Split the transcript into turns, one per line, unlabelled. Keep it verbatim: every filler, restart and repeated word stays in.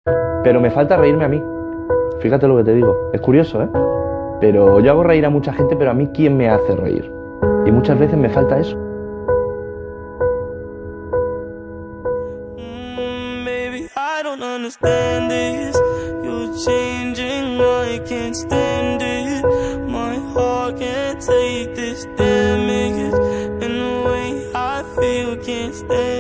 Pero me falta reírme a mí. Fíjate lo que te digo. Es curioso, ¿eh? Pero yo hago reír a mucha gente, pero a mí, ¿quién me hace reír? Y muchas veces me falta eso.
Mm, baby, I don't understand this. You're changing, I can't stand it. My heart can't take this damage, and the way I feel can't stand it.